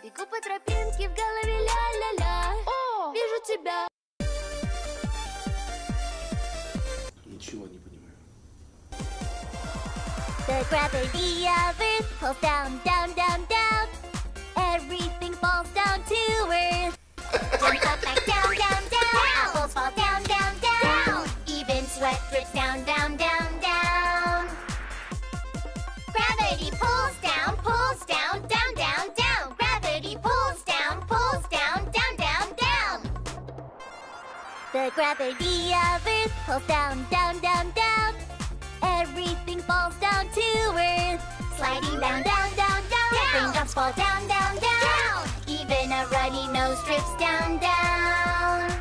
Бегу по тропинке, в голове ля-ля-ля. О, вижу тебя. Ничего не понимаю. The gravity of Earth pulls down, down, down, down. Everything falls down to Earth. Jump up, back down, down, down. Apples fall down, down, down. Even sweat drips down, down, down, down. Gravity pulls down, down, down, down. Gravity pulls down, down, down, down. The gravity of Earth pulls down, down, down, down. Everything falls down to Earth. Sliding down, down, down, down. Raindrops fall down, down, down. Even a runny nose drips down, down.